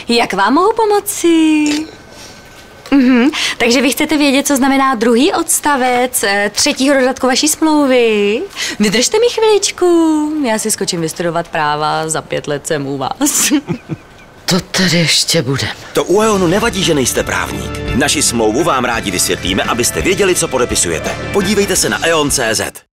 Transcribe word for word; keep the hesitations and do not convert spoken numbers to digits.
Jak vám mohu pomoci? Mhm. Takže vy chcete vědět, co znamená druhý odstavec třetího dodatku vaší smlouvy? Vydržte mi chviličku, já si skočím vystudovat práva, za pět let jsem u vás. To tady ještě budem. To u E.ONu nevadí, že nejste právník. Naši smlouvu vám rádi vysvětlíme, abyste věděli, co podepisujete. Podívejte se na E O N tečka cé zet.